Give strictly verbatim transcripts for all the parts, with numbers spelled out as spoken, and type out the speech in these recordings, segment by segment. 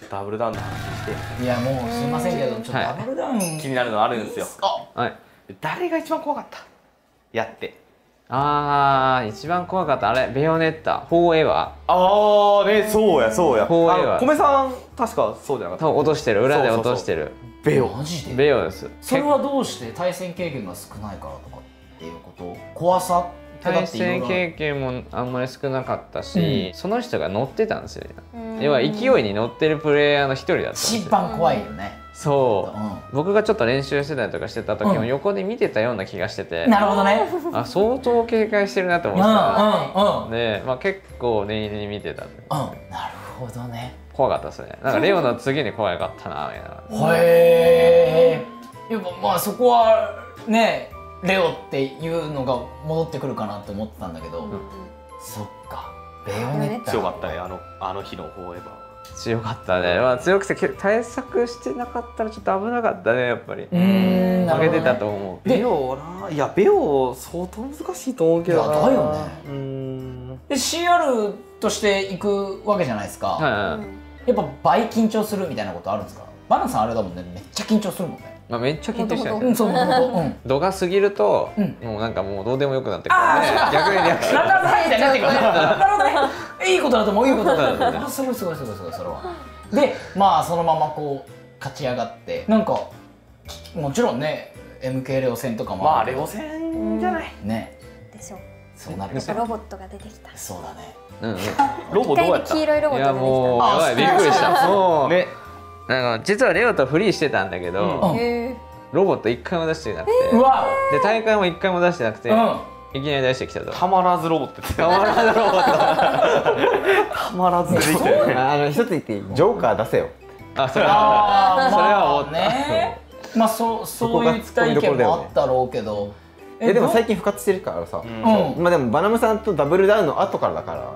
ダブルダウンの話して。 いやもうすいませんけど、ちょっとダブルダウン気になるのあるんですよ。 あ、 はい。 誰が一番怖かった？やって。 ああ、一番怖かったあれベヨネッタフォーエバー。ああね、そうやそうや。 フォーエバー。 米さん確かそうじゃなかった。 落としてる、裏で落としてる。 ベヨ。 マジで？ ベヨです。 それはどうして対戦経験が少ないからとかっていうこと？怖さ？ 対戦経験もあんまり少なかったし、うん、その人が乗ってたんですよ。要は勢いに乗ってるプレイヤーの一人だったんですよ。 一番怖いよね。 そう、うん、僕がちょっと練習してたりとかしてた時も横で見てたような気がしてて、 うん、なるほどね。 あ、相当警戒してるなと思ってたで、まあ、結構念入りに見てたんで、 うん、なるほどね。 怖かったですね。なんかレオの次に怖かったなみたいな。 へえ。やっぱまあそこはねレオっていうのが戻ってくるかなって思ってたんだけど、うん、そっかベヨネッタ強かったね、あのあの日のフォーエバー。 強かったね、まあ、強くて対策してなかったらちょっと危なかったねやっぱり。 うん、 負けてたと思う。 ベヨな、いやベヨ相当難しいと思うけどな。 だよね。 うん。 で シーアール として行くわけじゃないですか。 はいはい、 やっぱ倍緊張するみたいなことあるんですか？バナナさんあれだもんね、めっちゃ緊張するもんね。 まあめっちゃ緊張してる。 うん、そうそう度が過ぎると、もうなんかもうどうでもよくなってくるね。逆に逆に。 なんだなんだみたいになってくる。なるほどね。いいことだと思う、いいことだと思う。あ、すごいすごいすごいすごいそれは。で、まあそのままこう勝ち上がって、なんかもちろんね エムケー レオ戦とかもまあレオ戦じゃないね。でしょ。 そうなる。 ロボットが出てきた。 そうだね。 うんうん。 ロボどうやった？ 黄色いロボットが出てきた。 いやもうやばいびっくりした。もうね。 なんか実はレオとフリーしてたんだけど、ロボット一回も出してなくて、で大会も一回も出してなくて、いきなり出してきたと。 たまらずロボット。 たまらずロボット。 たまらずできたよね。 あの一つ言っていい？ジョーカー出せよ。 あ、それはそれは思ったね。まあそうそういった意見もあったろうけど、 えでも最近復活してるからさ。まあでもバナムさんとダブルダウンの後からだから。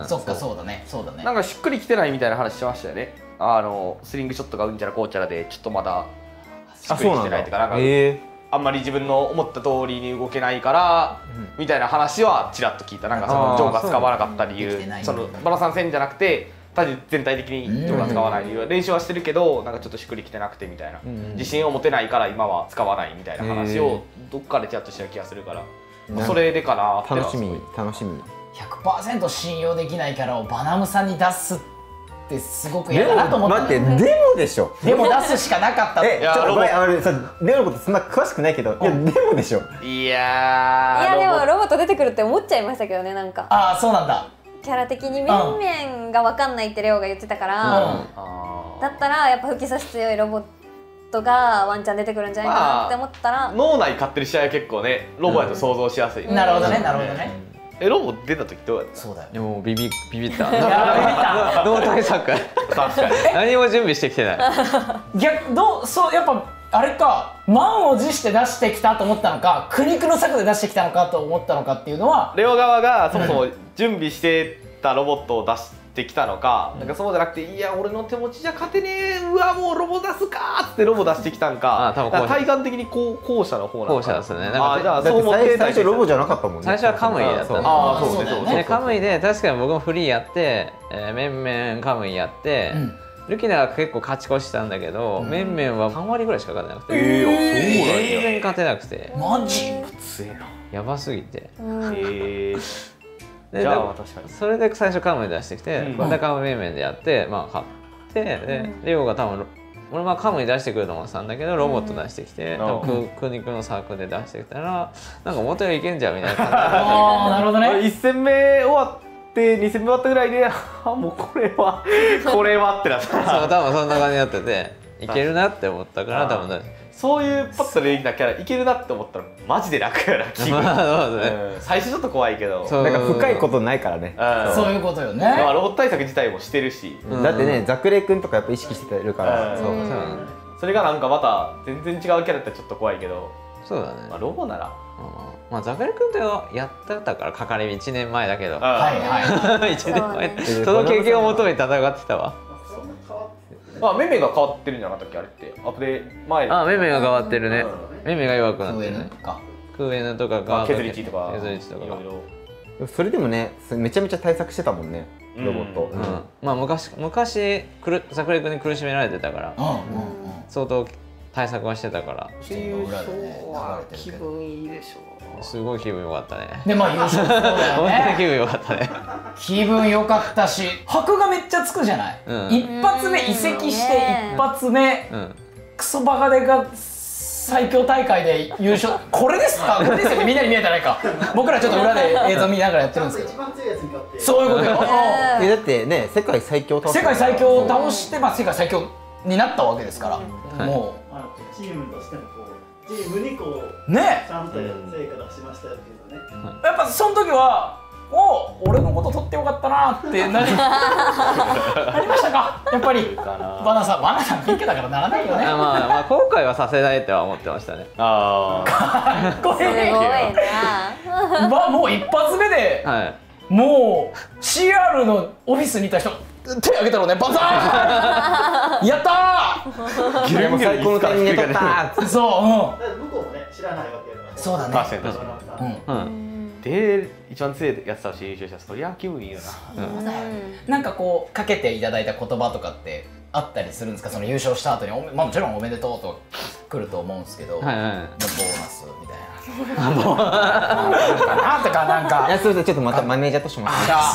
そっかそうだねそうだね。 なんかしっくりきてないみたいな話してましたよね。あのスリングショットがうんちゃらこうちゃらでちょっとまだしっくりきてないっていうか、なんかあんまり自分の思った通りに動けないからみたいな話はちらっと聞いた。なんかそのジョーカー使わなかった理由、そのバラさん戦じゃなくて単に全体的にジョーカー使わない理由、練習はしてるけどなんかちょっとしっくりきてなくてみたいな、自信を持てないから今は使わないみたいな話をどっかでちらっとした気がするから、それでかなって。 楽しみ楽しみ。 ひゃくパーセント 信用できないキャラをバナムさんに出すってすごく嫌だなと思った。 待って、デモでしょ。 デモ出すしかなかった。 え、ちょっとごめん、あのさ、デモのことそんな詳しくないけど、いやデモでしょ。 いやいやでもロボット出てくるって思っちゃいましたけどね、なんか。 ああ、そうなんだ。 キャラ的に面々が分かんないってレオが言ってたから、だったらやっぱ吹き差し強いロボットがワンチャン出てくるんじゃないかなって思ったら、 脳内勝ってる試合は結構ねロボやと想像しやすい。 なるほどね、なるほどね。 え、ロボ出た時どうやった？ そうだよ。 でもビビビビった。ノー対策。 確かに。 何も準備してきてない。 逆どうそうやっぱあれか、満を持して出してきたと思ったのか、苦肉の策で出してきたのかと思ったのかっていうのは、 レオ側がそもそも準備してたロボットを出してきたのか、なんかそうじゃなくて、いや俺の手持ちじゃ勝てねえ、うわもうロボ出すかってロボ出してきたんか、体感的にこう後者の方なのか。 後者ですね。 あ、じゃあそう思って最初ロボじゃなかったもんね。 最初はカムイだった。 ああ、そうですね。 でカムイで確かに僕もフリーやって、メンメンカムイやって。ルキナが結構勝ち越したんだけど、メンメンはさん割ぐらいしか勝てなくて、全然勝てなくて、 マジ強えな、 やばすぎて。 へえ。じゃあ確かにそれで最初カムイ出してきて、またカムイメンメンでやってまあ勝って、でレオが多分俺はカムイ出してくると思ってたんだけどロボット出してきて、多分苦肉の策で出してきたらなんか元よりいけんじゃんみたいな感じで。 ああ、なるほどね。 いち戦目終わってに戦目終わったぐらいで、あもうこれはこれはってなった。 そう多分そんな感じになってていけるなって思ったから多分そういうパッとできたキャラいけるなって思ったらマジで楽やな気分。最初ちょっと怖いけどなんか深いことないからね。 そういうことよね。 ロボット対策自体もしてるし、 だってねザクレイ君とかやっぱ意識してるから、 それがなんかまた全然違うキャラだったらちょっと怖いけど、 そうだね。 ロボならまあザクレ君とやってたからかかりいちねんまえだけど、 はいはい。 いちねんまえその経験を求めて戦ってたわ。 あ、メメが変わってるんじゃなかったっけあれって。アップデ前。 あ、メメが変わってるね。メメが弱くなってるね。クーエヌとかが削り値とか削り値とか。 それでもねめちゃめちゃ対策してたもんね。 ロボット。 まあ昔昔桜井君に苦しめられてたから相当対策はしてたから。 優勝は気分いいでしょう。 すごい気分良かったね。 でまあ優勝そうだよ本当にね。 気分良かったね。 気分良かったし箔がめっちゃつくじゃない。一発目移籍して一発目クソバカでが最強大会で優勝。これですか？これですよね。みんなに見えてないか。僕らちょっと裏で映像見ながらやってるんですけど。そういうことよ。 えだってね世界最強を倒世界最強を倒してまあ世界最強になったわけですから。もうチームとしてもこうチームにこうねちゃんと成果出しましたよっていうのね。 やっぱその時はお俺のこと取ってよかったなってなりありましたか。やっぱりバナさんバナさんピンクだからならないよね。 まあまあ後悔はさせないとは思ってましたね。 ああかっこいい。 すごいな。 まあもう一発目で、はい、もう シーアール のオフィスにいた人手挙げたろうね。バザーやったー。 ギル最高のタイミングで取ったー。 そう、うん。 向こうもね知らないわけやから。 そうだね。 確かに確かに。うん。で一番強いやつだし優勝したらそりゃ気分いいよな。 そうだよ。なんかこうかけていただいた言葉とかってあったりするんですか。その優勝した後にまあもちろんおめでとうと来ると思うんですけど、ボーナスみたいな。なんとかなんか。 いやそれでちょっとまたマネージャーとしてもらって。 一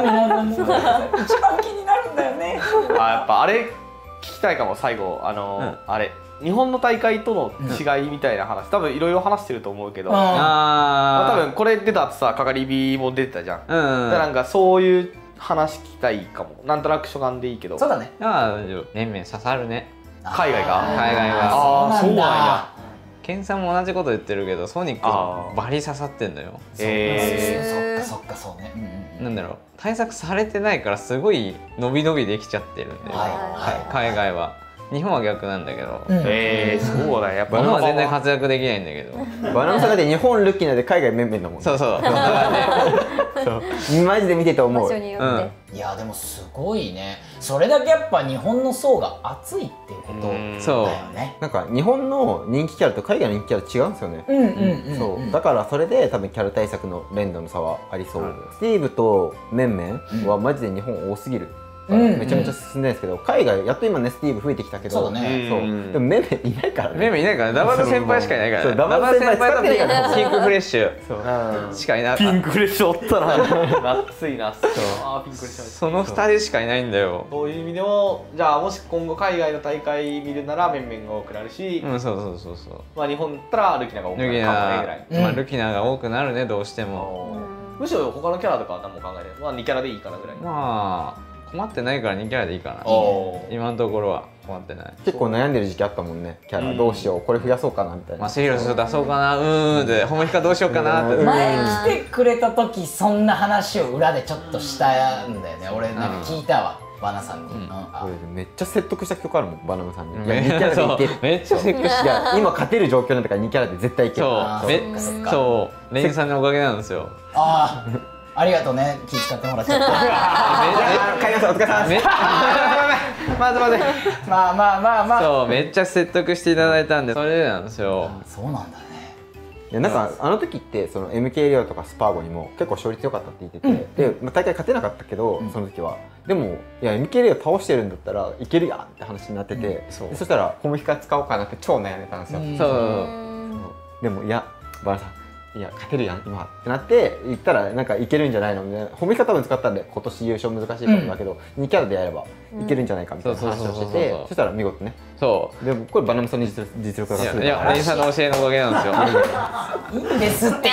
番気になるんだよね。 あやっぱあれ聞きたいかも最後あのあれ。日本の大会との違いみたいな話、うん、多分いろいろ話してると思うけど、あ多分これ出たってさかかり火も出てたじゃん、うんうん、だからなんかそういう話聞きたいかも。なんとなく初眼でいいけど。 そうだね。 ああ面々刺さるね。 海外が海外がああそうなんや。 ケンさんも同じこと言ってるけどソニックバリ刺さってんのよ。 えそっかそっかそうね。 なんだろう対策されてないからすごい伸び伸びできちゃってるんで海外は。日本は逆なんだけど。 ええそうだやっぱ。 日本は全然活躍できないんだけど。 バナナさんだって日本ルッキーなんで海外メンメンだもん。 そうそう。 そうマジで見てて思う。 いやでもすごいね。それだけやっぱ日本の層が厚いっていうことだよね。 なんか日本の人気キャラと海外の人気キャラ違うんですよね。 うんうんうん。 そうだからそれで多分キャラ対策の連動の差はありそう。スティーブとメンメンはマジで日本多すぎる。めちゃめちゃ進んでるんですけど、海外やっと今ねスティーブ増えてきたけど、 そうだね。 そうでもメメいないからね。 メメいないからダバル先輩しかいないからね。ダバル先輩とピンクフレッシュしかいない。 ピンクフレッシュおったな。熱いな。そうあピンクフレッシュ。 そのふたりしかいないんだよ。 そういう意味でもじゃあもし今後海外の大会見るならメンメンが多くなるし、 うんそうそうそうそう。 まあ日本だったらルキナが多くなるかもねぐらい。 まあルキナが多くなるねどうしても。 むしろ他のキャラとかは何も考えない。まあにキャラでいいかなぐらい。 まあ。困ってないからにキャラでいいかな。今のところは困ってない。 結構悩んでる時期あったもんね。キャラどうしようこれ増やそうかなみたいな。 マセヒロス出そうかなうーんでホモヒカどうしようかなって。 前来てくれた時そんな話を裏でちょっとしたんだよね。俺なんか聞いたわバナさんに。 めっちゃ説得した曲あるもんバナナさんに。 めっちゃ説得し。 いや今勝てる状況なんだからにキャラで絶対いける。 そうレインさんのおかげなんですよ。 ああ。ありがとうね、気遣ってもらっちゃって。 買いました、お疲れ様です。 まずまず。まあまあまあまあ。 そう、めっちゃ説得していただいたんで、それなんですよ。 そうなんだね。 いやなんかあの時ってその エムケー レオとかスパーゴにも結構勝率良かったって言ってて、で大会勝てなかったけどその時はでもいや エムケー レオ倒してるんだったらいけるやんって話になってて、そしたらホモヒカ使おうかなって超悩んでたんですよ。そうでもいやバラさんいや勝てるやん今ってなって言ったらなんかいけるんじゃないのみたいな。褒め方多分使ったんで今年優勝難しいかもだけど、うん、にキャラでやればいけるんじゃないかみたいな話をしてて、そしたら見事ね。そうでもこれバナナさんの実力実力がすごい。 いやレインさんの教えのおかげなんですよ。 いいですっていいですって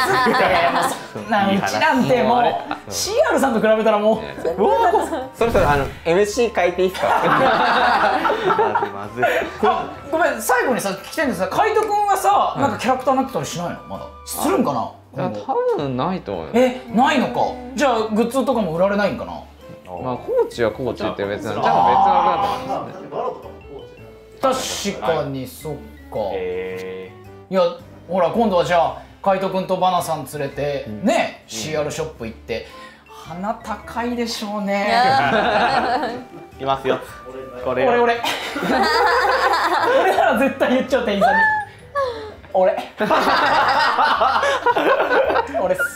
うちなんてもう シーアール さんと比べたらもうそろそろあの エムシー 変えていいですか。 まずいまずい。 ごめん最後にさ聞きたいんですが、海斗君はさなんかキャラクターになってたりしないのまだするんかな。 いや多分ないと思うよ。 えないのか。じゃあグッズとかも売られないんかな。 まあコーチはコーチって別なの。じゃあ別のだと思うんですね。確かにそっか。いやほら今度はじゃあ海斗君とバナさん連れてね シーアール ショップ行って鼻高いでしょうね。 いますよ。 俺俺俺俺なら絶対言っちゃう店員さんに。俺俺っす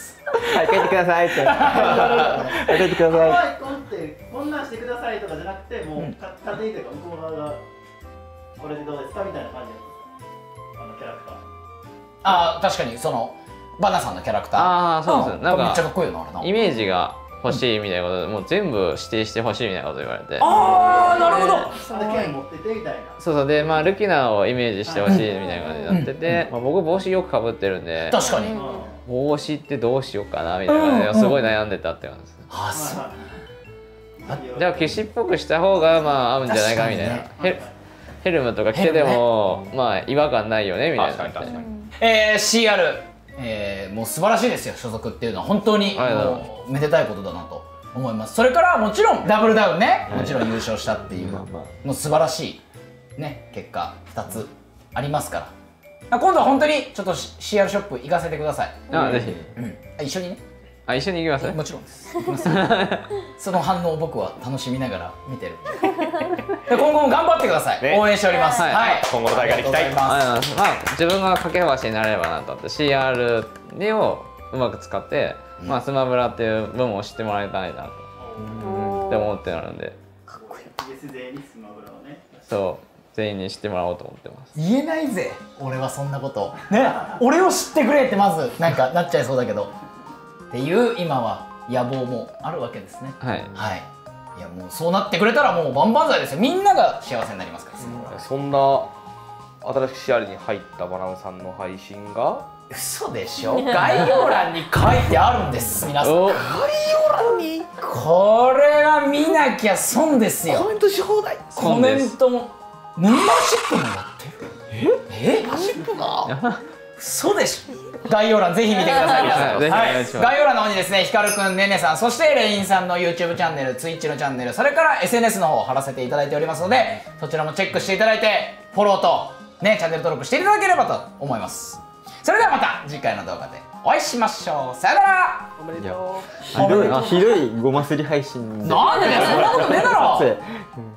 はい帰ってくださいって帰ってください。 こんってこんなんしてくださいとかじゃなくて、もう勝手にというか向こう側がこれでどうですかみたいな感じなんですか、あのキャラクター。 ああ確かにそのバナさんのキャラクター。 ああそうです。なんかめっちゃかっこいいよなあれな。 イメージが欲しいみたいなことで、もう全部指定してほしいみたいなこと言われて。 ああなるほど。 それで剣持っててみたいな。 そうそうでまあルキナをイメージしてほしいみたいな感じになってて、まあ僕帽子よくかぶってるんで。 確かに。 帽子ってどうしようかなみたいな感じですごい悩んでたって感じです。 ああそう。 じゃあ騎士っぽくした方がまあ合うんじゃないかみたいな。ヘヘルムとか着ててもまあ違和感ないよねみたいな。 確かに確かに。 えー、シーアール、えー、もう素晴らしいですよ所属っていうのは本当にもうめでたいことだなと思います。それからもちろんダブルダウンね、もちろん優勝したっていう、もう素晴らしいね結果ふたつありますから、今度は本当にちょっと シーアール ショップ行かせてください。 あぜひ、 うん、一緒にね。 あ一緒に行きます。 もちろんです。行きますその反応を僕は楽しみながら見てるで今後も頑張ってください、ね、応援しております。はい、はい、 今後の大会に期待。 まあ自分が架け橋になればなと思って シーアール をうまく使って、うん、まあスマブラっていう部門を知ってもらいたいなとって思ってなるんで、 かっこいい。 そう全員に知ってもらおうと思ってます。 言えないぜ俺はそんなことね、俺を知ってくれってまずなんかなっちゃいそうだけどっていう今は野望もあるわけですね。 はい、 はい、いやもうそうなってくれたらもう万々歳ですよ。みんなが幸せになりますから、 うん、そんな新しくシアルに入ったバナナさんの配信が嘘でしょ概要欄に書いてあるんです皆さん。概要欄にこれは見なきゃ損ですよ。 コメントし放題。 コメントもメンバーシップもやってる。ええメンバーシップが嘘でしょ。概要欄ぜひ見てください皆さん。はい、概要欄の方にですね、ひかるくん、ねねさん、そしてレインさんの YouTube チャンネル、Twitch のチャンネル、それから エスエヌエス の方を貼らせていただいておりますので、そちらもチェックしていただいてフォローとねチャンネル登録していただければと思います。それではまた次回の動画でお会いしましょう。さよなら。 おめでとう。 ひどいひどいごますり配信で。 なんでだよそんなことねえだろ。